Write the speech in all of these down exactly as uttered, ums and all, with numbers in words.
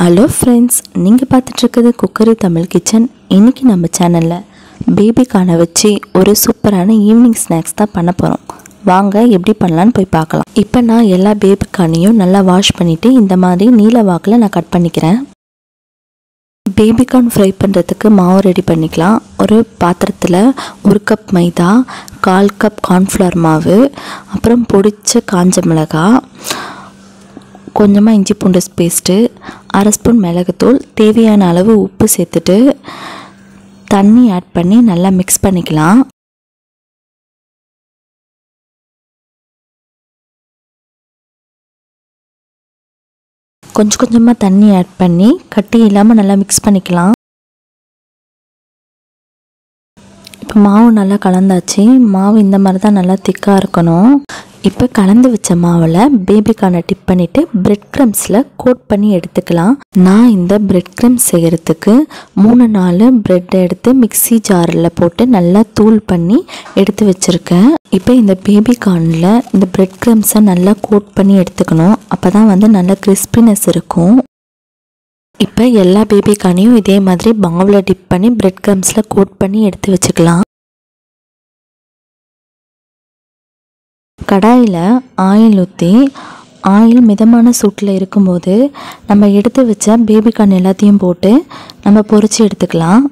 Hello friends, நீங்கள் பார்த்துட்ருக்குது cookery Tamil kitchen. இன்றைக்கி நம்ம சேனலில் பேபிக்கான வச்சு ஒரு சூப்பரான ஈவினிங் ஸ்நாக்ஸ் தான் பண்ண போகிறோம். வாங்க எப்படி பண்ணலான்னு போய் பார்க்கலாம். இப்போ நான் எல்லா பேபிக்கானையும் நல்லா வாஷ் பண்ணிவிட்டு இந்த மாதிரி நீல வாக்கில் நான் கட் பண்ணிக்கிறேன். பேபிகார்ன் ஃப்ரை பண்ணுறதுக்கு மாவு ரெடி பண்ணிக்கலாம். ஒரு பாத்திரத்தில் ஒரு கப் மைதா, கால் கப் கார்ன்ஃப்ளவர் மாவு, அப்புறம் பொடிச்ச காஞ்ச மிளகாய், கொஞ்சமாக இஞ்சி பூண்டு பேஸ்ட்டு, அரை ஸ்பூன் மிளகுத்தூள், தேவையான அளவு உப்பு சேர்த்துட்டு தண்ணி ஆட் பண்ணி நல்லா மிக்ஸ் பண்ணிக்கலாம். கொஞ்சம் கொஞ்சமாக தண்ணி ஆட் பண்ணி கட்டி இல்லாமல் நல்லா மிக்ஸ் பண்ணிக்கலாம். இப்போ மாவு நல்லா கலந்தாச்சு. மாவு இந்த மாதிரி தான் நல்லா திக்காக இருக்கணும். இப்போ கலந்து வச்ச மாவில் பேபிக்கான டிப் பண்ணிவிட்டு பிரெட் க்ரம்ஸில் கோட் பண்ணி எடுத்துக்கலாம். நான் இந்த பிரெட் க்ரம்ஸ் செய்கிறதுக்கு மூணு நாலு பிரெட் எடுத்து மிக்சி ஜாரில் போட்டு நல்லா தூள் பண்ணி எடுத்து வச்சுருக்கேன். இப்போ இந்த பேபிகார்னில் இந்த பிரெட் க்ரம்ஸை நல்லா கோட் பண்ணி எடுத்துக்கணும். அப்போ தான் வந்து நல்லா கிறிஸ்பினஸ் இருக்கும். இப்போ எல்லா பேபிகார்னையும் இதே மாதிரி மாவில் டிப் பண்ணி பிரெட் க்ரம்ஸில் கோட் பண்ணி எடுத்து வச்சுக்கலாம். கடாயில் ஆயில் ஊற்றி ஆயில் மிதமான சூட்டில் இருக்கும்போது நம்ம எடுத்து வச்ச பேபிகார்ன் எல்லாத்தையும் போட்டு நம்ம பொரிச்சு எடுத்துக்கலாம்.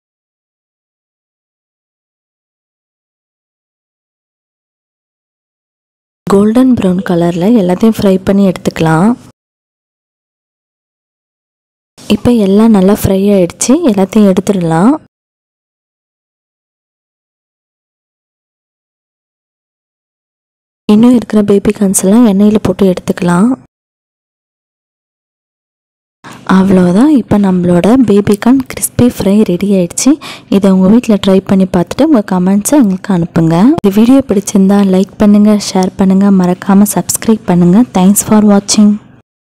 கோல்டன் ப்ரௌன் கலரில் எல்லாத்தையும் ஃப்ரை பண்ணி எடுத்துக்கலாம். இப்போ எல்லாம் நல்லா ஃப்ரை ஆகிடுச்சு. எல்லாத்தையும் எடுத்துடலாம். இன்னும் இருக்கிற பேபிகார்ன்ஸ் எல்லாம் எண்ணெயில் போட்டு எடுத்துக்கலாம். அவ்வளோதான். இப்போ நம்மளோட பேபிகார்ன் கிறிஸ்பி ஃப்ரை ரெடி ஆயிடுச்சு. இதை உங்கள் வீட்டில் ட்ரை பண்ணி பார்த்துட்டு உங்கள் கமெண்ட்ஸை எங்களுக்கு அனுப்புங்க. இந்த வீடியோ பிடிச்சிருந்தா லைக் பண்ணுங்கள், ஷேர் பண்ணுங்கள், மறக்காமல் சப்ஸ்கிரைப் பண்ணுங்கள். தேங்க்ஸ் ஃபார் வாட்சிங்.